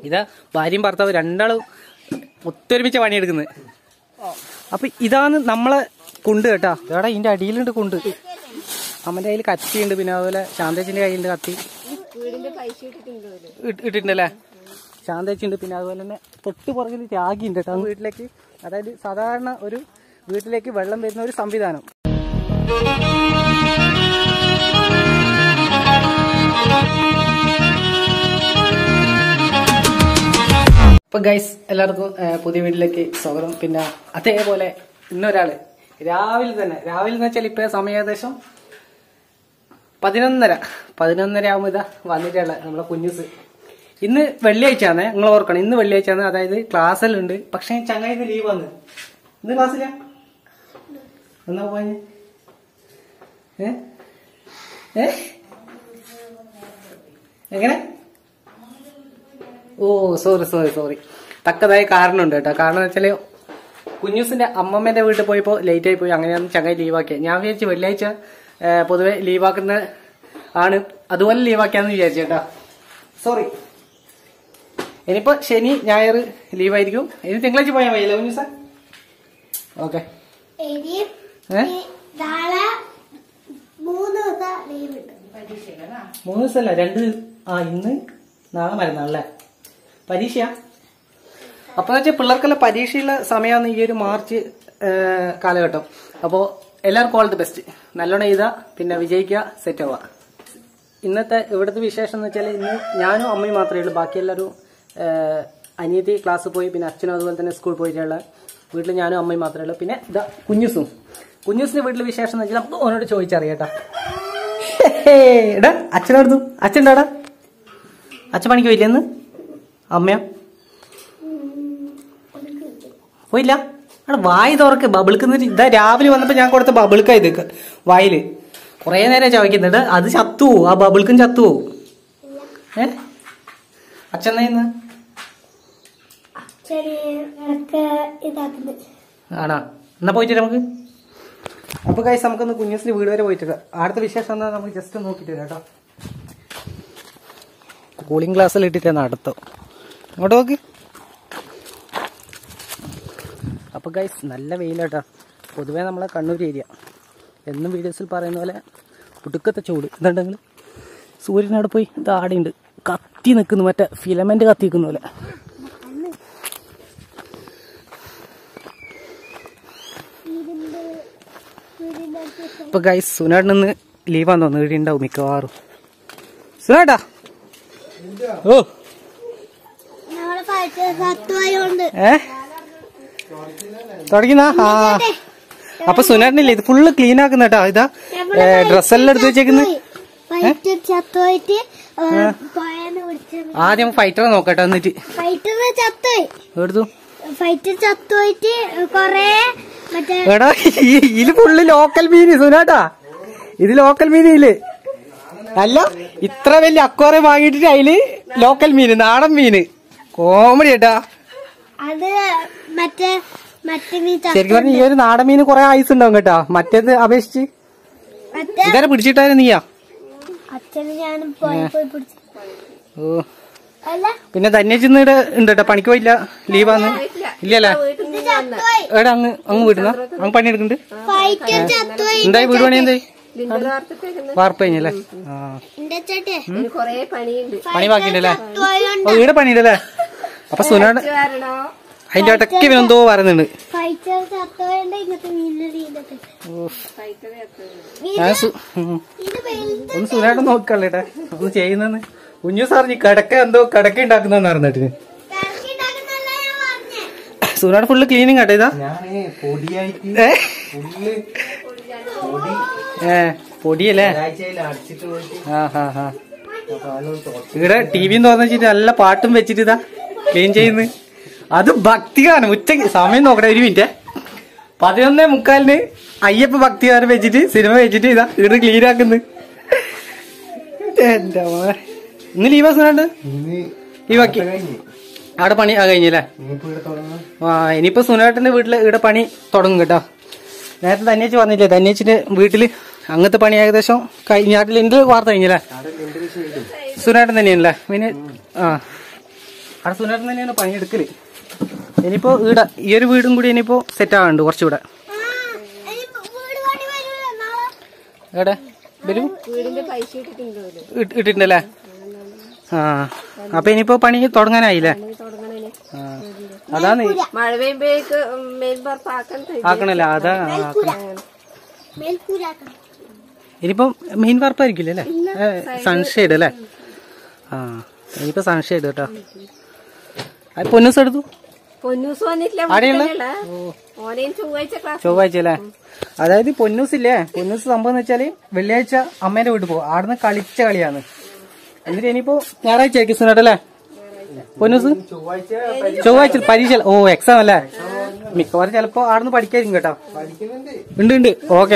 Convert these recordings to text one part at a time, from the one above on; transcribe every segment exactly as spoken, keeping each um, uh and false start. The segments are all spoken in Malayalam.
ഇതാ ഭാര്യയും ഭർത്താവ് രണ്ടാളും ഒത്തൊരുമിച്ച പണിയെടുക്കുന്നത്. അപ്പൊ ഇതാണ് നമ്മളെ കുണ്ട് കേട്ടാ. എടാ ഇതിന്റെ അടിയിലുണ്ട് കുണ്ട്. അമ്മന്റെ കയ്യിൽ കത്തിയുണ്ട്, പിന്നെ അതുപോലെ ശാന്തേച്ചിന്റെ കയ്യിലുണ്ട് കത്തി ഇട്ടിട്ടുണ്ടല്ലേ. ശാന്തേച്ചിണ്ട്, പിന്നെ അതുപോലെ തന്നെ തൊട്ട് പുറകിൽ ത്യാഗിയുണ്ട് കേട്ടോ വീട്ടിലേക്ക്. അതായത് സാധാരണ ഒരു വീട്ടിലേക്ക് വെള്ളം വരുന്ന ഒരു സംവിധാനം. അപ്പൊ ഗൈസ് എല്ലാവർക്കും പുതിയ വീട്ടിലേക്ക് സ്വാഗതം. പിന്നെ അതേപോലെ ഇന്നൊരാള് രാവിലെ തന്നെ രാവിലെ എന്ന് വെച്ചാൽ ഇപ്പൊ സമയം ഏകദേശം പതിനൊന്നര പതിനൊന്നര ആകുമ്പോ ഇതാ വന്നിട്ടുള്ള നമ്മളെ കുഞ്ഞുസ്. ഇന്ന് വെള്ളിയാഴ്ച ആണ്, നിങ്ങൾ ഓർക്കണം, ഇന്ന് വെള്ളിയാഴ്ച ആണ്. അതായത് ക്ലാസ്സെല്ലാം ഉണ്ട്, പക്ഷെ ചങ്ങായി ഇന്ന് ലീവ് വന്ന്. ഇന്ന് ക്ലാസ്സില്ല എന്നാ പോയ ഏ എങ്ങനെ? ഓ സോറി സോറി സോറി തക്കതായ കാരണമുണ്ട് കേട്ടോ. കാരണം എന്ന് വെച്ചാല് കുഞ്ഞൂസിന്റെ അമ്മമ്മേന്റെ വീട്ടിൽ പോയപ്പോ ലേറ്റ് ആയി പോയി, അങ്ങനെയാണ് ചങ്ങായി ലീവാക്കിയത്. ഞാൻ വിചാരിച്ചു വെള്ളിയാഴ്ച പൊതുവെ ലീവാക്കുന്ന ആണ്, അതുപോലെ ലീവാക്കിയാന്ന് വിചാരിച്ചു കേട്ടോ. സോറി. ഇനിയിപ്പോ ശനി ഞായർ ലീവായിരിക്കും. ഇനി തിങ്കളാഴ്ച പോയാൽ മതിയല്ലോ കുഞ്ഞൂസ? ഓക്കെ. മൂന്ന് ദിവസമല്ല, രണ്ട്. ആ ഇന്ന് നാളെ മരുന്നാളല്ലേ പരീക്ഷ. അപ്പൊ വെച്ചാൽ പിള്ളേർക്കെല്ലാം പരീക്ഷയുള്ള സമയമാണ് ഈ ഒരു മാർച്ച് കാലഘട്ടം. അപ്പോൾ എല്ലാവർക്കും ഓൾ ദി ബെസ്റ്റ്. നല്ലോണം എഴുതുക, പിന്നെ വിജയിക്കുക, സെറ്റ് ആവുക. ഇന്നത്തെ ഇവിടുത്തെ വിശേഷം എന്ന് വെച്ചാൽ ഇന്ന് ഞാനും അമ്മയും മാത്രമേ ഉള്ളൂ. ബാക്കി എല്ലാവരും അനിയത്തി ക്ലാസ് പോയി, പിന്നെ അച്ഛനും അതുപോലെ തന്നെ സ്കൂളിൽ പോയിട്ടുള്ള. വീട്ടിൽ ഞാനും അമ്മയും മാത്രമേ ഉള്ളൂ. പിന്നെ ഇതാ കുഞ്ഞുസും. കുഞ്ഞുസിന്റെ വീട്ടിലെ വിശേഷം എന്ന് വെച്ചാൽ നമുക്ക് ഓനോട് ചോദിച്ചറിയാട്ടാ. എടാ അച്ഛനടുത്തു അച്ഛൻ്റെടാ അച്ഛൻ പണിക്ക് പോയില്ലേ ഇന്ന്? അമ്മയോ പോയില്ല? അവിടെ വായി തുറക്ക്. ബബിൾക്കുന്നിട്ട് ഇതാ രാവിലെ വന്നപ്പോ ഞാൻ കൊടുത്ത ബബിൾക്കാ ഇത് വായില് കൊറേ നേരം ചവയ്ക്കുന്നുണ്ട്. അത് ചത്തുപോവും, ആ ബബിൾക്കും ചത്തുപോവും. ഏ അച്ഛൻ ഇന്ന് ആണോ? എന്നാ പോയിട്ട് നമുക്ക്. അപ്പൊ ഗൈസ് നമുക്കൊന്ന് കുഞ്ഞൂസിന്റെ വീട് വരെ പോയിട്ട് അടുത്ത വിശേഷം എന്നാ നമുക്ക് ജസ്റ്റ് നോക്കിട്ട് കേട്ടോ. കൂളിംഗ് ഗ്ലാസ്സിൽ ഇട്ടിട്ടാണ് അടുത്തോ അങ്ങോട്ട് നോക്ക്. അപ്പൊ ഗൈസ് നല്ല വെയിലാട്ടാ. പൊതുവേ നമ്മളെ കണ്ണൂർ ഏരിയ എന്നും വീഡിയോസിൽ പറയുന്ന പോലെ ഒടുക്കത്തെ ചൂട്. ഇതുണ്ടെങ്കിൽ സൂര്യനവിടെ പോയി താടിയുണ്ട് കത്തി നിൽക്കുന്നു, മറ്റേ ഫിലമെന്റ് കത്തി നിൽക്കുന്ന പോലെ. ഇപ്പൊ ഗൈസ് സുനാട്ടിന് ലീവാന്ന് തോന്നുന്നു, ഇവിടെ ഉണ്ടാവും മിക്കവാറും. സുനാട്ടാ ഓ ഏ തുടങ്ങിന്നാ. ആ അപ്പൊ സുനാട്ടിനില്ലേ ഇത് ഫുള്ള് ക്ലീൻ ആക്കുന്ന കേട്ടോ. ഇതാ ഡ്രസ്സെല്ലാം എടുത്ത് വെച്ചേക്കുന്നത്. ആദ്യം ഫൈറ്ററെ നോക്കട്ടെ എന്നിട്ട് എടുത്തു. എടാ ഇതില് ഫുള്ള് ലോക്കൽ മീന് സുനാട്ടാ, ഇത് ലോക്കൽ മീനില് അല്ല. ഇത്ര വലിയ അക്വാറിയം വാങ്ങിയിട്ട് അതില് ലോക്കൽ മീന്, നാടൻ മീന്. കോമഡി കേട്ടാ. ശരിക്കും പറഞ്ഞ ഈ ഒരു നാടൻ മീന് കൊറേ ഐസ് ഉണ്ടാവും കേട്ടാ, മറ്റേത് അപേക്ഷിച്ച്. ഇതാരെ പിടിച്ചിട്ടായിരുന്നു നീയാ? ഓ പിന്നെ ധന്യച്ചിന്ന് ഇവിടെ ഉണ്ട് കേട്ടോ, പണിക്ക് പോയില്ല, ലീവാന്ന്. ഇല്ലല്ലേ? എടാ അങ്ങ് അങ്ങ് വീട്ടുന്ന അങ്ങ് പണിയെടുക്കുന്നുണ്ട്. എന്തായി വീട് പണി? എന്തായി വാർപ്പ് കഴിഞ്ഞല്ലേ? ആ പണി ബാക്കിണ്ടല്ലേ? വീട് പണിയുണ്ടല്ലേ? അപ്പൊ സുനാട് അതിന്റെ ഇടയ്ക്ക് ഇവനെന്തോ പറയുന്നുണ്ട്. ഒന്ന് സുനാട്ട് നോക്കല്ലേട്ടാ ഒന്ന് ചെയ്യുന്നെന്ന്. കുഞ്ഞു സാറിഞ്ഞ് കിടക്ക എന്തോ കിടക്ക ഉണ്ടാക്കുന്ന അറിഞ്ഞിട്ട്. സുനാട് ഫുള്ള് ക്ലീനിങ് ആട്ടെ. ഇതാ ഏ പൊടിയല്ലേ? ആ ഹാ ഹാ ഇവിടെ ടി വിന്ന് തുറന്നു വെച്ചിട്ട് നല്ല പാട്ടും വെച്ചിട്ട് ഇതാ ക്ലീൻ ചെയ്യുന്നു. അത് ഭക്തിഗാനം. ഉച്ചക്ക് സമയം നോക്കട്ടെ, ഒരു മിനിറ്റ്. പതിനൊന്നേ മുക്കാലിന് അയ്യപ്പ ഭക്തിഗാനം വെച്ചിട്ട് സിനിമ വെച്ചിട്ട് ഇതാ ഇവിടെ ക്ലീൻ ആക്കുന്നു. എന്റെ മോനെ ഇന്ന് ലീവാ സുനാണ്ട്? ലീവാക്കി അവിടെ പണി ആ കഴിഞ്ഞല്ലേ? ആ ഇനിയിപ്പോ സുനാട്ടിന്റെ വീട്ടില് ഇവിടെ പണി തുടങ്ങും കേട്ടോ. നേരത്തെ ധന്യേച്ചി പറഞ്ഞില്ലേ, ധന്യേച്ചിന്റെ വീട്ടില് അങ്ങനത്തെ പണി ഏകദേശം കഴിഞ്ഞാട്ടിൽ എന്റെ വാർത്ത കഴിഞ്ഞല്ലേ? സുനാട്ടൻ തന്നെയാണല്ലേ? പിന്നെ ആ അവിടെ സുനേട്ടൻ തന്നെയാണ് പണിയെടുക്കല്. ഇനിയിപ്പോ ഈടെ ഈ ഒരു വീടും കൂടി ഇനിയിപ്പോ സെറ്റ് ആവാനുണ്ട് കുറച്ചുകൂടെ. എവിടെ വരും ഇട്ടിട്ടുണ്ടല്ലേ? ആ അപ്പൊ ഇനിയിപ്പോ പണി തുടങ്ങാനായില്ലേ? അതാണ് ആക്കണല്ലേ? അതാ ഇനിയിപ്പം മെയിൻ വാർപ്പായിരിക്കില്ലേ അല്ലേ? സൺഷെയ്ഡ് അല്ലേ? ആ ഇനിയിപ്പോ സൺഷെയ്ഡ് കേട്ടോ. പൊന്നൂസ് എടുത്തു ചൊവ്വാഴ്ച അല്ലേ? അതായത് പൊന്നൂസ് ഇല്ലേ, പൊന്നൂസ് സംഭവം എന്ന് വെച്ചാല് വെള്ളിയാഴ്ച അമ്മേന്റെ വീട്ടിൽ പോകും. ആടുന്ന് കളിച്ച കളിയാണ്. എന്നിട്ട് ഇനിയിപ്പോ ഞായറാഴ്ച ആയിരിക്കും സുനേട്ടല്ലേ പൊന്നൂസ്? ചൊവ്വാഴ്ച പരീക്ഷ. ഓ എക്സാം അല്ലേ? മിക്കവാറും ചിലപ്പോ ആടുന്ന് പഠിക്കായിരിക്കും കേട്ടോ. ഉണ്ട് ഉണ്ട്. ഓക്കെ.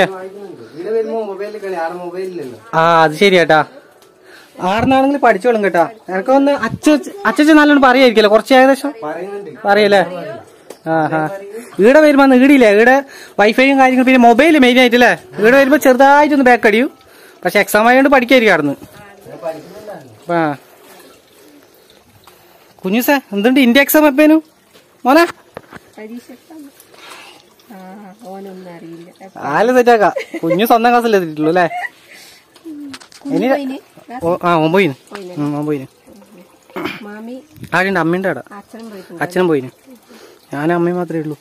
ആ അത് ശരി കേട്ടാ. ആടുന്നാണെങ്കിൽ പഠിച്ചോളും കേട്ടാ. എനക്ക് ഒന്ന് അച്ഛ അച്ഛൻ നല്ലോണം പറയായിരിക്കല്ലോ കുറച്ച് ഏകദേശം പറയല്ലേ? ആ ഹാ ഈടെ വരുമ്പോ ഈടില്ലേ ഈടെ വൈഫൈയും കാര്യങ്ങളും പിന്നെ മൊബൈല് മെയിൻ ആയിട്ടല്ലേ? ഈടെ വരുമ്പോ ചെറുതായിട്ടൊന്ന് ബാക്ക് അടിയും. പക്ഷെ എക്സാം ആയതുകൊണ്ട് പഠിക്കായിരിക്കും ആടുന്ന്. ആ കുഞ്ഞുസേ എന്തുണ്ട് ഇന്ത്യ എക്സാം എപ്പേനും മോനെ? ആല് സെറ്റാക്കാം. കുഞ്ഞു സ്വന്തം ക്ലാസ്സിൽ എത്തിയിട്ടുള്ളൂ അല്ലേ? ഇനി ആ ഒമ്പതിന് ഒമ്പതിന് ആരുണ്ട്? അമ്മയുടെ അവിടെ. അച്ഛനും പോയിന്. ഞാനും അമ്മയും മാത്രമേ ഉള്ളൂ.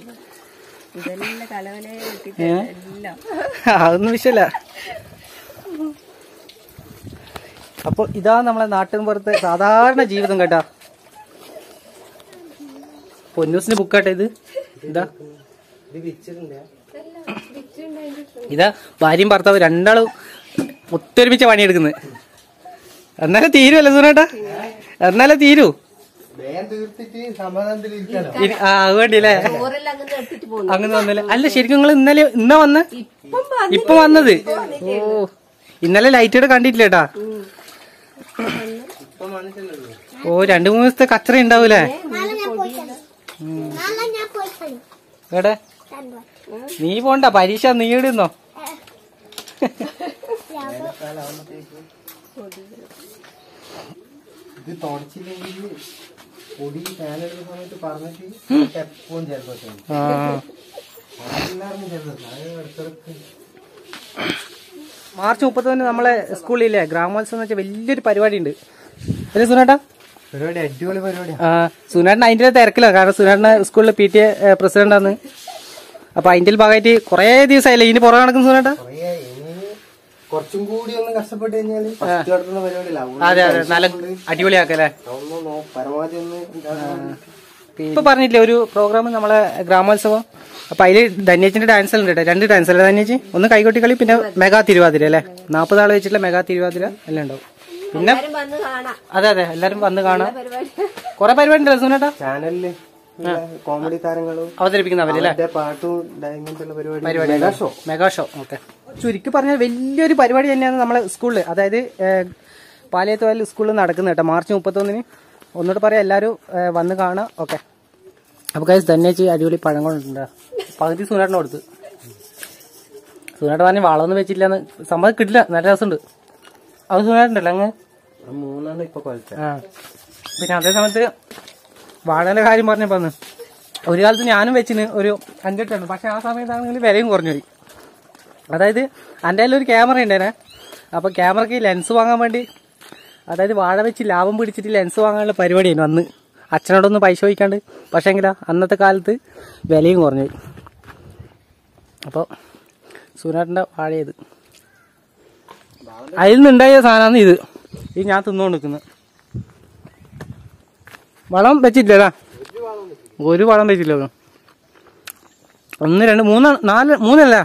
അതൊന്നും വിഷയല്ല. അപ്പൊ ഇതാ നമ്മളെ നാട്ടിൻ പുറത്തെ സാധാരണ ജീവിതം കേട്ടാ. പൊന്നൂസിന്റെ ബുക്കാട്ടെ ഇത്. ഇതാ ഇതാ ഭാര്യയും ഭർത്താവ് രണ്ടാളും ഒത്തൊരുമിച്ച പണിയെടുക്കുന്നത്. എന്നാലേ തീരുവല്ലേ സുനേട്ടാ? എന്നാലേ തീരൂ. ആ വേണ്ടിയല്ലേ? അങ്ങനെ വന്നല്ലേ? അല്ല ശരിക്കും നിങ്ങൾ ഇന്നലെ ഇന്നാ വന്ന് ഇപ്പൊ വന്നത്? ഓ ഇന്നലെ ലൈറ്റോടെ കണ്ടിട്ടില്ലേട്ടാ? ഓ രണ്ടു മൂന്ന് ദിവസത്തെ കച്ചറ ഉണ്ടാവൂലേ? എവിടെ നീ പോണ്ട, പരീക്ഷ നീ ഇടുന്നോ? ഇത് തുടച്ചില്ലെങ്കിൽ പൊടി ഫാനെടുക്കുന്ന സമയത്ത് പറഞ്ഞിട്ട് എപ്പോഴും ചേർത്ത് മാർച്ച് മുപ്പത്തൊന്നിന് നമ്മളെ സ്കൂളിലെ ഗ്രാമോത്സവം എന്ന് വെച്ചാൽ വലിയൊരു പരിപാടി ഉണ്ട് അല്ലേ സുനേട്ടാ? പരിപാടി അടിപൊളി പരിപാടിയാണ്. ആ സുനേട്ടൻ അതിന്റെ തിരക്കില്ല. കാരണം സുനേട്ടന് സ്കൂളിലെ പി ടി എ പ്രസിഡന്റ് ആണ്. അപ്പൊ അതിന്റെ ഭാഗമായിട്ട് കുറെ ദിവസമായില്ലേ ഇതിന് പുറകെ നടക്കുന്നു സുനേട്ടാ? കുറച്ചും കൂടി ഒന്ന് കഷ്ടപ്പെട്ട് കഴിഞ്ഞാല് അതെ അതെ നല്ല അടിപൊളിയാക്കല്ലേ? പരമാവധി ഒന്ന് ഇപ്പൊ പറഞ്ഞില്ലേ ഒരു പ്രോഗ്രാം നമ്മളെ ഗ്രാമോത്സവം. അപ്പൊ അതില് ധന്യേച്ചിന്റെ ഡാൻസ് ഉണ്ട് കേട്ടോ. രണ്ട് ഡാൻസ് അല്ലേ ധന്യേച്ചി? ഒന്ന് കൈകൊട്ടി കളി പിന്നെ മെഗാ തിരുവാതിര അല്ലേ? നാപ്പത് ആള് വെച്ചിട്ടുള്ള മെഗാ തിരുവാതിര എല്ലാം ഉണ്ടാവും. പിന്നെ അതെ അതെ എല്ലാരും വന്ന് കാണാം. കൊറേ പരിപാടി ഉണ്ടല്ലോ സുനേട്ടാ ചാനലില്. കോമഡി താരങ്ങളും അവതരിപ്പിക്കുന്നവരല്ലേ? പാട്ടും പരിപാടി മെഗാ ഷോ. ഓക്കെ. ചുരുക്കി പറഞ്ഞാൽ വലിയൊരു പരിപാടി തന്നെയാണ് നമ്മളെ സ്കൂളില്. അതായത് പാലിയത്തോയിൽ സ്കൂളിൽ നടക്കുന്നത് കേട്ടോ മാർച്ച് മുപ്പത്തൊന്നിന്. ഒന്നുകൂടെ പറയാം എല്ലാവരും വന്ന് കാണാം. ഓക്കെ. അപ്പൊ കാര്യം ധന്യേച്ചി അടിപൊളി പഴങ്ങളുണ്ട്. പകുതി സുനേട്ടന് കൊടുത്ത്. സുനേട്ടൻ പറഞ്ഞ് വളമൊന്നും വെച്ചിട്ടില്ലെന്ന്. സംഭവം കിട്ടില്ല, നല്ല രസമുണ്ട്. അത് സുനേട്ടണ്ടല്ലോ അങ്ങ് മൂന്നാണ് ഇപ്പൊ ആ. പിന്നെ അതേ സമയത്ത് വാഴന്റെ കാര്യം പറഞ്ഞപ്പോ ഒരു കാലത്ത് ഞാനും വെച്ചിന് ഒരു അഞ്ചെട്ടുണ്ട്. പക്ഷെ ആ സമയത്താണെങ്കിൽ വിലയും കുറഞ്ഞു പോയി. അതായത് എൻ്റെ കയ്യിൽ ഒരു ക്യാമറ ഉണ്ടേനെ. അപ്പൊ ക്യാമറയ്ക്ക് ലെൻസ് വാങ്ങാൻ വേണ്ടി അതായത് വാഴ വെച്ച് ലാഭം പിടിച്ചിട്ട് ലെൻസ് വാങ്ങാനുള്ള പരിപാടിയായിരുന്നു അന്ന്. അച്ഛനോടൊന്നും പൈസ ചോദിക്കാണ്ട്. പക്ഷെ എങ്കിലാ അന്നത്തെ കാലത്ത് വിലയും കുറഞ്ഞു. അപ്പോൾ സുനേട്ടൻ്റെ വാഴയത് അതിൽ നിന്നുണ്ടായ സാധനമാണ് ഇത്. ഇത് ഞാൻ തിന്നുകൊണ്ട് നിൽക്കുന്നത്. വളം വെച്ചിട്ടില്ലല്ലോ? ഒരു വളം വെച്ചില്ലല്ലോ. ഒന്ന് രണ്ട് മൂന്ന് നാല് മൂന്നല്ല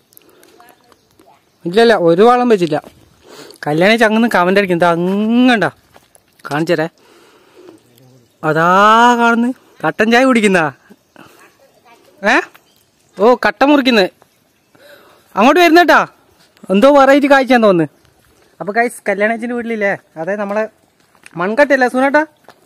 ഇല്ലല്ല ഒരു വളം വെച്ചില്ല. കല്യാണി ചങ്ങന്ന് കമന്റ് അടിക്കുന്നത് അങ്ങണ്ട കാണിച്ചരേ. അതാ കാണുന്നു കട്ടൻ ചായ കുടിക്കുന്ന. ഏ ഓ കട്ട മുറിക്കുന്നത് അങ്ങോട്ട് വരുന്നേട്ടാ. എന്തോ വെറൈറ്റി കാഴ്ചയാന്ന് തോന്നുന്നു. അപ്പൊ ഗൈസ് കല്യാണച്ചിന്റെ വീട്ടിലില്ലേ അതായത് നമ്മളെ മൺകട്ടല്ലേ സുനേട്ടാ?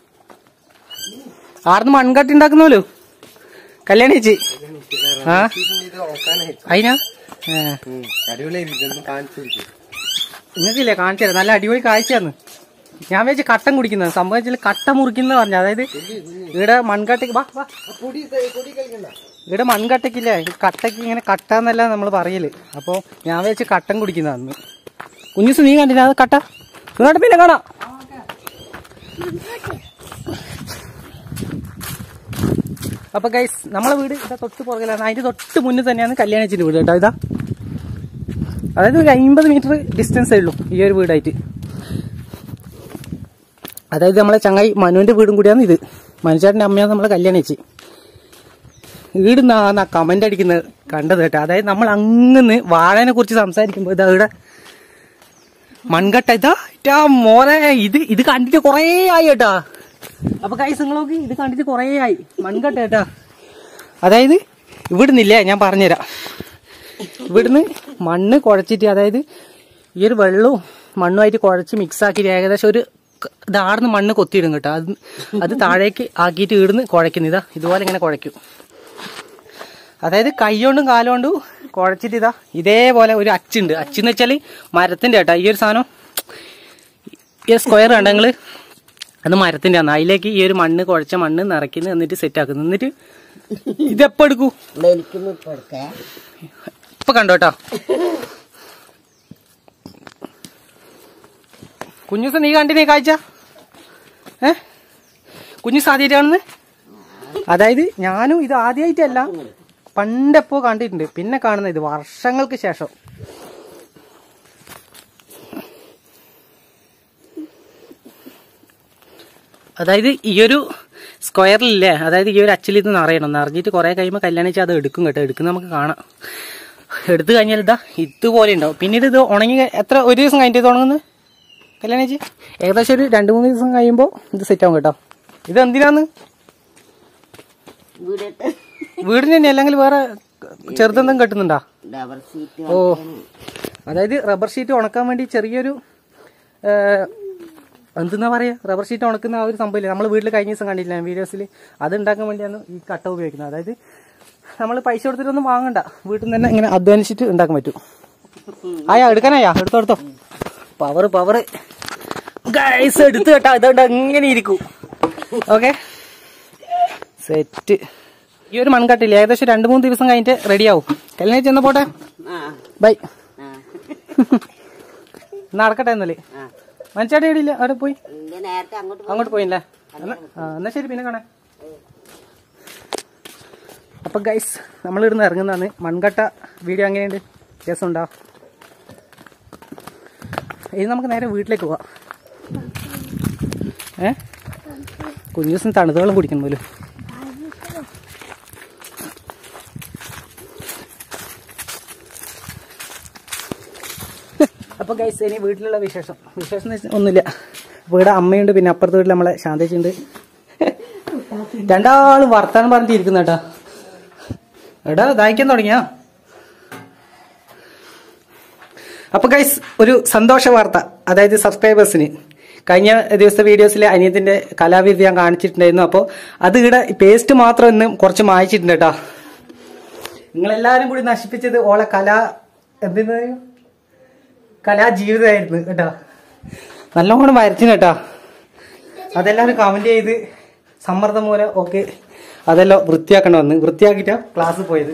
ആർന്ന് മൺകട്ടി ഉണ്ടാക്കുന്നല്ലോ കല്യാണേച്ചി. ആ അതിനാ നിങ്ങൾക്കില്ലേ കാണിച്ചു തരാം. നല്ല അടിപൊളി കാഴ്ചയാന്ന്. ഞാൻ വെച്ച് കട്ടൻ കുടിക്കുന്നത് സംഭവം വെച്ചാൽ കട്ട മുറിക്കുന്ന പറഞ്ഞു. അതായത് ഇവിടെ മൺകട്ടയ്ക്ക് വാ വാ ഇവിടെ മൺകട്ടയ്ക്കില്ലേ കട്ടയ്ക്ക് ഇങ്ങനെ കട്ട എന്നല്ല നമ്മൾ പറയല്. അപ്പോൾ ഞാൻ വെച്ച് കട്ടൻ കുടിക്കുന്നതാണ്. കുഞ്ഞുസ് നീ കണ്ടില്ല അത് കട്ട ഇങ്ങോട്ട് പിന്നെ കാണാം. അപ്പൊ ഗൈസ് നമ്മളെ വീട് ഇതാ തൊട്ട് പുറകിലാണ്. അതിന്റെ തൊട്ട് മുന്നിൽ തന്നെയാണ് കല്യാണിച്ചിന്റെ വീട് കേട്ടോ. ഇതാ അതായത് ഒരു അമ്പത് മീറ്റർ ഡിസ്റ്റൻസേ ഉള്ളൂ ഈ ഒരു വീടായിട്ട്. അതായത് നമ്മളെ ചങ്ങായി മനുവിന്റെ വീടും കൂടിയാണ് ഇത്. മനുചേട്ടന്റെ അമ്മയാണ് നമ്മളെ കല്യാണിച്ചി. വീടുന്നാ കമന്റ് അടിക്കുന്നത് കണ്ടത് കേട്ടോ. അതായത് നമ്മൾ അങ്ങനെ വാഴനെ കുറിച്ച് സംസാരിക്കുമ്പോ ഇതാ ഇവിടെ മൺകട്ട ഇതാ ഇറ്റാ മോനെ ഇത് ഇത് കണ്ടിട്ട് കൊറേ ആയി കേട്ടാ. അപ്പൊ ഗൈസ് നിങ്ങൾ നോക്കി ഇത് കണ്ടിട്ട് കൊറേ ആയി മൺകട്ട കേട്ടാ. അതായത് ഇവിടുന്നില്ലേ ഞാൻ പറഞ്ഞുതരാം. ഇവിടുന്ന് മണ്ണ് കുഴച്ചിട്ട് അതായത് ഈ ഒരു വെള്ളവും മണ്ണുമായിട്ട് കുഴച്ച് മിക്സ് ആക്കിയിട്ട് ഏകദേശം ഒരു ഇതാടുന്ന് മണ്ണ് കൊത്തിയിടും കേട്ടോ. അത് അത് താഴേക്ക് ആക്കിയിട്ട് ഇടുന്ന് കുഴക്കുന്നു. ഇതാ ഇതുപോലെ ഇങ്ങനെ കുഴയ്ക്കും. അതായത് കൈകൊണ്ടും കാലുകൊണ്ടും കുഴച്ചിട്ട് ഇതാ ഇതേപോലെ ഒരു അച്ചുണ്ട്. അച്ചെന്ന് വെച്ചാൽ മരത്തിന്റെ കേട്ടോ. ഈ ഒരു സാധനം ഈ സ്ക്വയർ കണ്ട നിങ്ങള് അത് മരത്തിന്റെ ആണ്. അതിലേക്ക് ഈ ഒരു മണ്ണ് കുഴച്ച മണ്ണ് നിറയ്ക്കുന്നു എന്നിട്ട് സെറ്റ് ആക്കുന്നു. എന്നിട്ട് ഇതെപ്പോ എടുക്കൂ ഇപ്പൊ കണ്ടോ കേട്ടോ. കുഞ്ഞുസ് നീ കണ്ടിനെ കാഴ്ച ഏ കുഞ്ഞുസ് ആദ്യമായിട്ടാണെന്ന്. അതായത് ഞാനും ഇത് ആദ്യമായിട്ടല്ല പണ്ടെപ്പോ കണ്ടിട്ടുണ്ട്. പിന്നെ കാണുന്ന ഇത് വർഷങ്ങൾക്ക് ശേഷം. അതായത് ഈ ഒരു സ്ക്വയറിലില്ലേ അതായത് ഈ ഒരു അച്ചിൽ ഇത് നിറയണം. നിറഞ്ഞിട്ട് കുറെ കഴിയുമ്പോൾ കല്യാണിച്ച് അത് എടുക്കും കേട്ടോ. എടുക്കുന്ന നമുക്ക് കാണാം. എടുത്തു കഴിഞ്ഞാൽ ഇതാ ഇതുപോലെ ഉണ്ടാവും. പിന്നീട് ഇത് ഉണങ്ങി എത്ര ഒരു ദിവസം കഴിഞ്ഞിട്ട് ഇത് ഉണങ്ങുന്നത് കല്യാണിച്ച് ഏകദേശം ഒരു രണ്ടു മൂന്ന് ദിവസം കഴിയുമ്പോൾ ഇത് സെറ്റ് ആവും കേട്ടോ. ഇത് എന്തിനാന്ന് വീടിന് തന്നെ അല്ലെങ്കിൽ വേറെ ചെറുതെന്തും കെട്ടുന്നുണ്ടോ? ഓ അതായത് റബ്ബർ ഷീറ്റ് ഉണക്കാൻ വേണ്ടി ചെറിയൊരു എന്തെന്നാ പറയാ റബ്ബർ ഷീറ്റ് ഉണക്കുന്ന ആ ഒരു സംഭവമില്ലേ നമ്മൾ വീട്ടിൽ കഴിഞ്ഞ ദിവസം കണ്ടില്ല വീഡിയോസിൽ. അത് ഉണ്ടാക്കാൻ വേണ്ടിയാണ് ഈ കട്ട ഉപയോഗിക്കുന്നത്. അതായത് നമ്മൾ പൈസ കൊടുത്തിട്ടൊന്നും വാങ്ങണ്ട, വീട്ടിൽ നിന്ന് തന്നെ ഇങ്ങനെ അധ്വാനിച്ചിട്ട് ഉണ്ടാക്കാൻ പറ്റും. ആയാ എടുക്കാനായാ എടുത്തോ എടുത്തോ. പവർ പവർ ഗൈസ് എടുത്ത് കേട്ടാ. ഇതുകൊണ്ട് ഇങ്ങനെ ഇരിക്കും. Okay set. ഈ ഒരു മൺകട്ടില്ല ഏകദേശം രണ്ടു മൂന്ന് ദിവസം കഴിഞ്ഞിട്ട് റെഡിയാവും. കല്യാണം ചെന്ന പോട്ടെ ബൈ. നടക്കട്ടെ എന്നല്ലേ മനസ്സാട്ടി എടിയില്ല അവിടെ പോയി അങ്ങോട്ട് പോയില്ലേ. എന്നാ ശരി പിന്നെ കാണാൻ. അപ്പൊ ഗൈസ് നമ്മൾ ഇവിടുന്ന് ഇറങ്ങുന്നതാണ്. മൺകട്ട വീഡിയോ എങ്ങനെയുണ്ട്? രസമുണ്ടോ? ഇത് നമുക്ക് നേരെ വീട്ടിലേക്ക് പോവാം. ഏ കുഞ്ഞു ദിവസം തണുത്ത വെള്ളം കുടിക്കണം പോലും. അപ്പൊ ഗൈസ് ഇനി വീട്ടിലുള്ള വിശേഷം വിശേഷം എന്ന് വെച്ചാൽ ഒന്നുമില്ല. വീട് അമ്മയുണ്ട്, പിന്നെ അപ്പുറത്തെ വീട്ടിൽ നമ്മളെ ശാന്തേച്ചിയുണ്ട്. രണ്ടാളും വർത്താനം പറഞ്ഞിട്ട് ഇരിക്കുന്ന കേട്ടാ. എടാ ദാഹിക്കാൻ തുടങ്ങിയാ. അപ്പൊ ഗൈസ് ഒരു സന്തോഷ വാർത്ത. അതായത് സബ്സ്ക്രൈബേഴ്സിന് കഴിഞ്ഞ ദിവസത്തെ വീഡിയോസിലെ അനിയത്തിന്റെ കലാവിധി ഞാൻ കാണിച്ചിട്ടുണ്ടായിരുന്നു. അപ്പോൾ അത് ഇവിടെ പേസ്റ്റ് മാത്രം ഇന്ന് കുറച്ച് മായച്ചിട്ടുണ്ട് കേട്ടാ. നിങ്ങളെല്ലാരും കൂടി നശിപ്പിച്ചത് ഓളെ കലാ എന്തെന്ന് കലാജീവിതമായിരുന്നു കേട്ടാ. നല്ലോണം വരച്ചിന് കേട്ടാ. അതെല്ലാവരും കമന്റ് ചെയ്ത് സമ്മർദ്ദം മൂലം ഓക്കെ അതെല്ലാം വൃത്തിയാക്കണം വന്ന് വൃത്തിയാക്കിട്ടാ ക്ലാസ് പോയത്.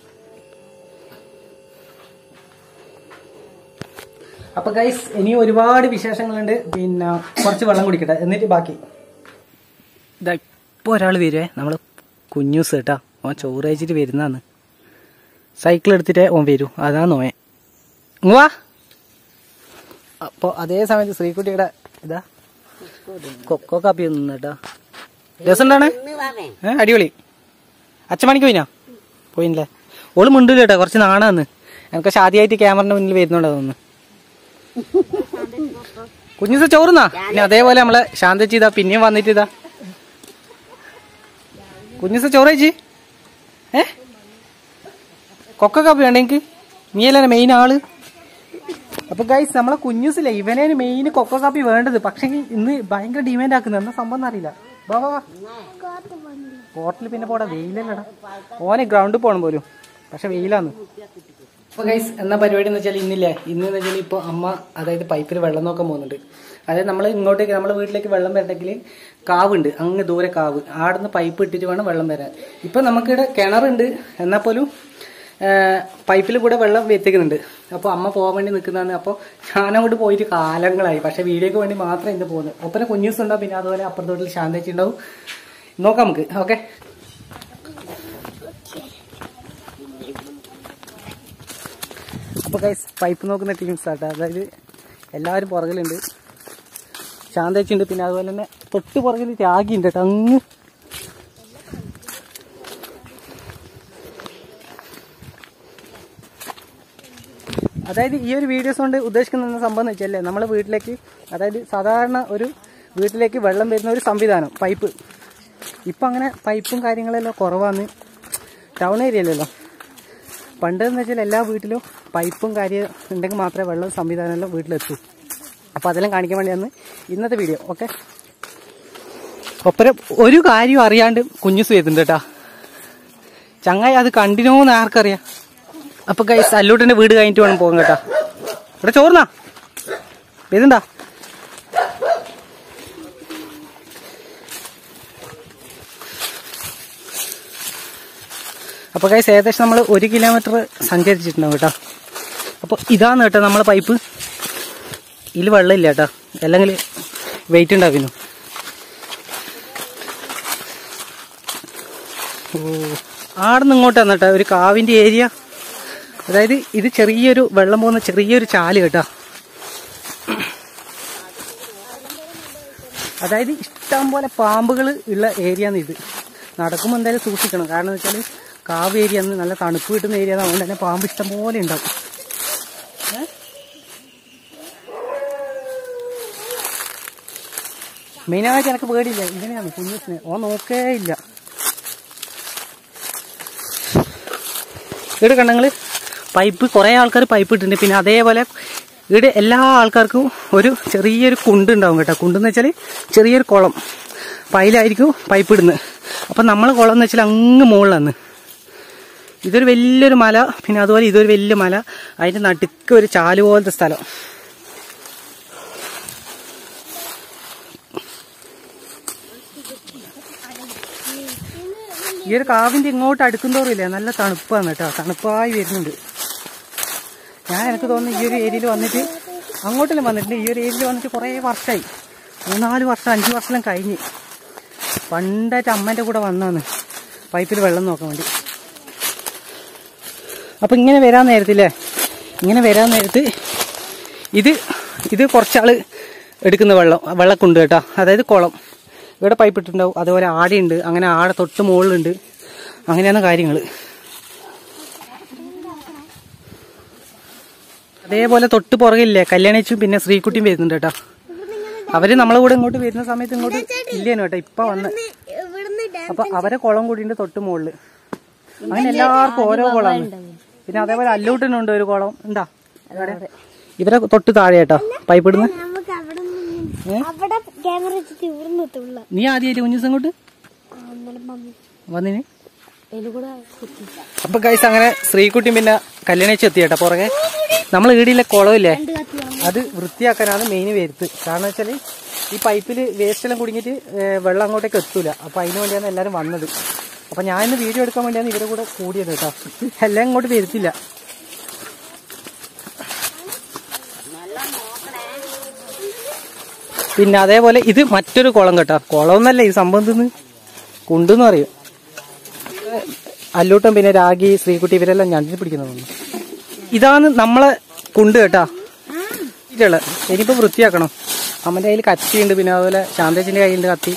അപ്പൊ ഗൈസ് ഇനി ഒരുപാട് വിശേഷങ്ങളുണ്ട്. പിന്നെ കുറച്ച് വെള്ളം കുടിക്കട്ടെ എന്നിട്ട് ബാക്കി. ഇതാ ഇപ്പൊ ഒരാൾ വരുവേ നമ്മള് കുഞ്ഞൂസ് കേട്ടാ. ഓൻ ചോറ് കഴിച്ചിട്ട് വരുന്നാന്ന്. സൈക്കിൾ എടുത്തിട്ടേ ഓൻ വരൂ. അതാ നോയെ വാ. അപ്പൊ അതേ സമയത്ത് ശ്രീകുട്ടിയുടെ ഇതാ കൊക്കോ കാപ്പി നിന്ന് കേട്ടാ. രസമുണ്ടാണ് ഏഹ് അടിപൊളി. അച്ഛമണിക്ക് പോയിനാ പോയില്ലേ? ഓള് മിണ്ടൂല കേട്ടോ, കുറച്ച് നാണാന്ന്. എനിക്ക് ആദ്യമായിട്ട് ക്യാമറന്റെ മുന്നിൽ വരുന്നുണ്ടോ തോന്നുന്നു. കുഞ്ഞുസ ചോറുന്നാ. പിന്നെ അതേപോലെ നമ്മളെ ശാന്തച്ചി ഇതാ പിന്നെയും വന്നിട്ട് ഇതാ കുഞ്ഞുസ ചോറ് കഴിച്ചി. ഏ കൊക്ക കാപ്പി വേണ്ട എനിക്ക്? നീയല്ലേ മെയിൻ ആള്. അപ്പൊ ഗൈസ് നമ്മളെ കുഞ്ഞുസില്ലേ ഇവനെ മെയിൻ കൊക്ക കാപ്പി വേണ്ടത്. പക്ഷെ ഇന്ന് ഭയങ്കര ഡിമാൻഡ് ആക്കുന്നത് എന്താ സംഭവം അറിയില്ല. വാ വാ വാ കോർട്ടിൽ പിന്നെ പോടാ വെയിലല്ലടാ. ഓനെ ഗ്രൗണ്ടിൽ പോകണം പോലും പക്ഷെ വെയിലാന്ന്. അപ്പൊ ഗൈസ് എന്നാ പരിപാടി എന്ന് വെച്ചാൽ ഇന്നില്ലേ ഇന്ന് വെച്ചാൽ ഇപ്പൊ അമ്മ അതായത് പൈപ്പിൽ വെള്ളം നോക്കാൻ പോകുന്നുണ്ട്. അതായത് നമ്മൾ ഇങ്ങോട്ടേക്ക് നമ്മളെ വീട്ടിലേക്ക് വെള്ളം വരണമെങ്കിൽ കാവുണ്ട്, അങ്ങ് ദൂരെ കാവ്, ആടുന്ന് പൈപ്പ് ഇട്ടിട്ട് വേണം വെള്ളം വരാൻ. ഇപ്പം നമുക്കിവിടെ കിണറുണ്ട്, എന്നാൽ പോലും പൈപ്പിൽ കൂടെ വെള്ളം എത്തിക്കുന്നുണ്ട്. അപ്പോൾ അമ്മ പോകാൻ വേണ്ടി നിൽക്കുന്നതാണ്. അപ്പോൾ ഞാനങ്ങോട്ട് പോയിട്ട് കാലങ്ങളായി, പക്ഷേ വീഡിയോക്ക് വേണ്ടി മാത്രമേ ഇന്ന് പോകുന്നത്. ഒപ്പന കുഞ്ഞൂസ് ഉണ്ടാവും, പിന്നെ അതുപോലെ അപ്പുറത്തോട്ടിൽ ശാന്തേച്ചി ഉണ്ടാവും. നോക്കാം നമുക്ക്. ഓക്കെ, അപ്പോൾ ഗൈസ് പൈപ്പ് നോക്കുന്ന ടീംസ് ആട്ടോ. അതായത് എല്ലാവരും പുറകിലുണ്ട്, ശാന്തേച്ചി ഉണ്ട്, പിന്നെ അതുപോലെ തന്നെ തൊട്ട് പുറകിൽ ത്യാഗി ഉണ്ട് കേട്ടോ. അങ്ങ് അതായത് ഈ ഒരു വീഡിയോസ് കൊണ്ട് ഉദ്ദേശിക്കുന്ന സംഭവം എന്ന് വെച്ചാൽ നമ്മളെ വീട്ടിലേക്ക്, അതായത് സാധാരണ ഒരു വീട്ടിലേക്ക് വെള്ളം വരുന്ന ഒരു സംവിധാനം പൈപ്പ്. ഇപ്പം അങ്ങനെ പൈപ്പും കാര്യങ്ങളെല്ലാം കുറവാണ് ടൗൺ ഏരിയയിലല്ലോ. പണ്ടെന്ന് വെച്ചാൽ എല്ലാ വീട്ടിലും പൈപ്പും കാര്യം ഉണ്ടെങ്കിൽ മാത്രമേ വെള്ളം സംവിധാനമെല്ലാം വീട്ടിലെത്തൂ. അപ്പോൾ അതെല്ലാം കാണിക്കാൻ വേണ്ടിയാണ് ഇന്നത്തെ വീഡിയോ. ഓക്കെ, ഒപ്പരം ഒരു കാര്യം അറിയാണ്ട് കുഞ്ഞുസ് വരുന്നുണ്ട് കേട്ടാ. ചങ്ങായി അത് കണ്ടിനോന്ന് ആർക്കറിയാം. അപ്പൊ ഗൈസ് അല്ലൂട്ടന്റെ വീട് കഴിഞ്ഞിട്ട് വേണം പോകാൻ കേട്ടാ. ഇവിടെ ചോർന്നാ വരുന്നുണ്ടാ. അപ്പൊ ഗൈസ് ഏകദേശം നമ്മൾ ഒരു കിലോമീറ്റർ സഞ്ചരിച്ചിട്ടുണ്ടാവും കേട്ടോ. അപ്പൊ ഇതാണ് കേട്ടോ നമ്മളെ പൈപ്പ്. ഇതിൽ വെള്ളമില്ല കേട്ടോ, അല്ലെങ്കിൽ വെയിറ്റ് ഉണ്ടാക്കുന്നു. ഓ, ആടുന്ന് ഇങ്ങോട്ടാണ് കേട്ടോ ഒരു കാവിന്റെ ഏരിയ. അതായത് ഇത് ചെറിയൊരു വെള്ളം പോകുന്ന ചെറിയൊരു ചാല് കേട്ടോ. അതായത് ഇഷ്ടം പോലെ പാമ്പുകൾ ഉള്ള ഏരിയ ഇത്. നടക്കുമ്പോൾ എന്തായാലും സൂക്ഷിക്കണം, കാരണം എന്ന് വെച്ചാൽ കാവ് ഏരിയ നല്ല തണുപ്പ് കിട്ടുന്ന ഏരിയ, അതുകൊണ്ട് തന്നെ പാമ്പ് ഇഷ്ടം പോലെ ഉണ്ടാവും. മെയിനായിട്ട് എനിക്ക് പേടിയില്ല, ഇങ്ങനെയാണ് കുഞ്ഞിന് ഓ നോക്കേ ഇല്ല. ഇവിടെ കണ്ടങ്ങൾ പൈപ്പ് കുറേ ആൾക്കാർ പൈപ്പ് ഇട്ടിട്ടുണ്ട്. പിന്നെ അതേപോലെ ഇവിടെ എല്ലാ ആൾക്കാർക്കും ഒരു ചെറിയൊരു കുണ്ട് ഉണ്ടാവും കേട്ടോ. കുണ്ടെന്ന് വെച്ചാൽ ചെറിയൊരു കുളം, അപ്പം അതിലായിരിക്കും പൈപ്പ് ഇടുന്നത്. അപ്പം നമ്മളെ കുളം എന്ന് വെച്ചാൽ അങ്ങ് മുകളിലാണ്. ഇതൊരു വലിയൊരു മല, പിന്നെ അതുപോലെ ഇതൊരു വലിയ മല, അതിൻ്റെ നടുക്ക് ഒരു ചാല് പോലത്തെ സ്ഥലം. ഈ ഒരു കാവിൻ്റെ ഇങ്ങോട്ട് അടുക്കുന്തോറില്ലേ നല്ല തണുപ്പാണ് കേട്ടോ, തണുപ്പായി വരുന്നുണ്ട്. ഞാൻ എനിക്ക് തോന്നുന്നു ഈ ഒരു ഏരിയയിൽ വന്നിട്ട് അങ്ങോട്ടെല്ലാം വന്നിട്ടുണ്ട്. ഈ ഒരു ഏരിയയിൽ വന്നിട്ട് കുറേ വർഷമായി, മൂന്നാല് വർഷം അഞ്ച് വർഷം കഴിഞ്ഞ്. പണ്ടായിട്ട് അമ്മേൻ്റെ കൂടെ വന്നാണ് പൈപ്പിൽ വെള്ളം നോക്കാൻ വേണ്ടി. അപ്പം ഇങ്ങനെ വരാൻ നേരത്തില്ലേ, ഇങ്ങനെ വരാൻ നേരത്ത് ഇത് ഇത് കുറച്ചാൾ എടുക്കുന്ന വെള്ളം വെള്ളക്കുണ്ട് കേട്ടോ. അതായത് കുളം, ഇവിടെ പൈപ്പ് ഇട്ടിട്ടുണ്ടാവും. അതുപോലെ ആടയുണ്ട്, അങ്ങനെ ആട തൊട്ട് മുകളിലുണ്ട്. അങ്ങനെയാണ് കാര്യങ്ങൾ. അതേപോലെ തൊട്ട് പുറകില്ലേ കല്യാണിച്ചും പിന്നെ ശ്രീകുട്ടിയും വരുന്നുണ്ട് കേട്ടോ. അവര് നമ്മളെ കൂടെ ഇങ്ങോട്ട് വരുന്ന സമയത്ത് ഇങ്ങോട്ട് ഇല്ലേനു കേട്ടോ, ഇപ്പൊ വന്ന്. അപ്പൊ അവരെ കുളം കൂടിയുണ്ട് തൊട്ട് മുകളില്. അങ്ങനെ എല്ലാവർക്കും ഓരോ കുളമാണ്. പിന്നെ അതേപോലെ അല്ലൂട്ടനുണ്ട് ഒരു കുളം ഉണ്ടാ. ഇവരെ തൊട്ട് താഴെ കേട്ടോ പൈപ്പ് ഇടുന്ന. നീ ആദ്യമായിട്ട് കുഞ്ഞു ദിവസം കൊണ്ട് വന്നിന്. അപ്പൊ ഗൈസ് അങ്ങനെ ശ്രീകുട്ടിയും പിന്നെ കല്യാണിച്ച് എത്തി കേട്ടോ പുറകെ. നമ്മൾ ഈടിയിലെ കുളമില്ലേ അത് വൃത്തിയാക്കാനാണ് മെയിൻ വരുത്ത്. കാരണം വെച്ചാല് ഈ പൈപ്പില് വേസ്റ്റ് എല്ലാം കുടുങ്ങിയിട്ട് വെള്ളം അങ്ങോട്ടേക്ക് എത്തൂല. അപ്പൊ അതിനു വേണ്ടിയാണ് എല്ലാരും വന്നത്. അപ്പൊ ഞാൻ ഇന്ന് വീഡിയോ എടുക്കാൻ വേണ്ടിയാണ് ഇവരെ കൂടെ കൂടിയത് കേട്ടോ. എല്ലാം ഇങ്ങോട്ട് വരുത്തില്ല. പിന്നെ അതേപോലെ ഇത് മറ്റൊരു കുളം കേട്ടോ. കുളം എന്നല്ല ഈ സംഭവം തിന്ന് കുണ്ടെന്ന് പറയും. അല്ലൂട്ടം പിന്നെ രാഗി ശ്രീകുട്ടി ഇവരെല്ലാം ഞണ്ടിൽ പിടിക്കുന്നതാണ്. ഇതാണ് നമ്മളെ കുണ്ട് കേട്ടാ. ഇനിയിപ്പോ വൃത്തിയാക്കണം. അമ്മന്റെ കയ്യിൽ കത്തിയുണ്ട്, പിന്നെ അതുപോലെ ശാന്തേച്ചിന്റെ കയ്യിലുണ്ട് കത്തി.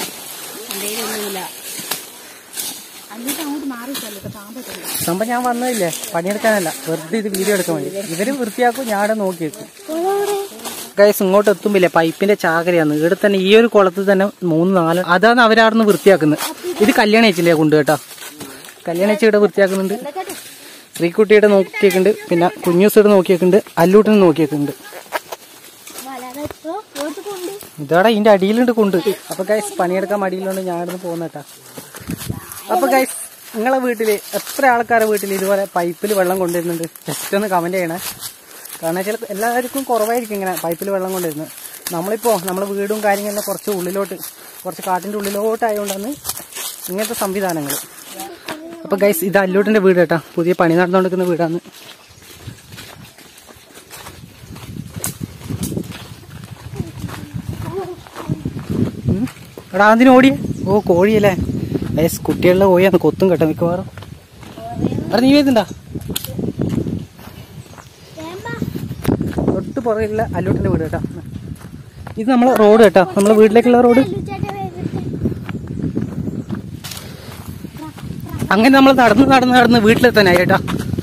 സംഭവം ഞാൻ വന്നതില്ലേ പണിയെടുക്കാനല്ല, വെറുതെ ഇത് വീഡിയോ എടുക്കാൻ വേണ്ടി. ഇവര് വൃത്തിയാക്കും, ഞാൻ അവിടെ നോക്കി വെക്കും. ഗൈസ് ഇങ്ങോട്ട് എത്തുമ്പില്ലേ പൈപ്പിന്റെ ചാകരയാണ്. ഇവിടെ തന്നെ ഈ ഒരു കുളത്തിൽ തന്നെ മൂന്ന് നാല് അതാണ് അവരാടുന്ന് വൃത്തിയാക്കുന്നത്. ഇത് കല്യാണിച്ചില്ലേ കൊണ്ട് കേട്ടോ. കല്യാണിച്ച് ഇവിടെ വൃത്തിയാക്കുന്നുണ്ട്. ശ്രീകുട്ടിയുടെ നോക്കിയേക്കുണ്ട്, പിന്നെ കുഞ്ഞൂസിയുടെ നോക്കിയേക്കുണ്ട്, അല്ലൂട്ടിന് നോക്കിയേക്കുണ്ട്. ഇതോടെ ഇതിന്റെ അടിയിലുണ്ട് കൊണ്ട്. അപ്പൊ ഗൈസ് പണിയെടുക്കാൻ മടിയിലുണ്ട്, ഞാൻ ഇവിടുന്ന് പോകുന്ന കേട്ടാ. അപ്പൊ ഗൈസ് നിങ്ങളെ വീട്ടില് എത്ര ആൾക്കാരുടെ വീട്ടിൽ ഇതുപോലെ പൈപ്പിൽ വെള്ളം കൊണ്ടുവരുന്നുണ്ട് ജസ്റ്റ് ഒന്ന് കമന്റ് ചെയ്യണേ. കാരണം ചില എല്ലാവർക്കും കുറവായിരിക്കും ഇങ്ങനെ പൈപ്പിൽ വെള്ളം കൊണ്ടുവരുന്നത്. നമ്മളിപ്പോ നമ്മളെ വീടും കാര്യങ്ങളെല്ലാം കുറച്ച് ഉള്ളിലോട്ട് കുറച്ച് കാട്ടിന്റെ ഉള്ളിലോട്ട് ആയതുകൊണ്ടാണ് ഇങ്ങനത്തെ സംവിധാനങ്ങൾ. അപ്പൊ ഗൈസ് ഇത് അല്ലൂട്ടിന്റെ വീട് കേട്ടാ, പുതിയ പണി നടന്നുകൊണ്ടിരിക്കുന്ന വീടാണ്. എടാ അതിന് ഓടിയേ. ഓ കോഴിയല്ലേ ഗൈസ്, കുട്ടികളുടെ കോഴിയാണ്, കൊത്തും കേട്ടോ മിക്കവാറും. എടാ നീ വരുന്നുണ്ടാ? തൊട്ട് പുറകില്ല അല്ലൂട്ടിന്റെ വീട് കേട്ടോ. ഇത് നമ്മളെ റോഡ് കേട്ടോ, നമ്മളെ വീട്ടിലേക്കുള്ള റോഡ്. അങ്ങനെ നമ്മൾ നടന്ന് നടന്ന് നടന്ന് വീട്ടിലെത്താനായി കേട്ടോ.